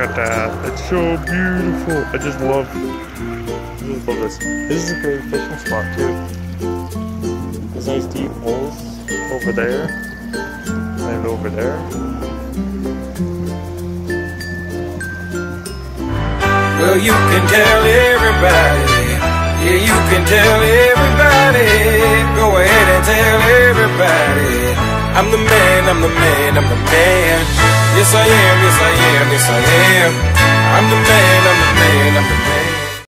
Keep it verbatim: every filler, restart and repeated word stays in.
at that. It's so beautiful. I just love, I just love this. This is a great fishing spot too. There's nice deep holes over there and over there. Well, you can tell everybody. Yeah, you can tell everybody. Go ahead and tell everybody. I'm the man, I'm the man, I'm the man. Yes I am, yes I am, yes I am. I'm the man, I'm the man, I'm the man.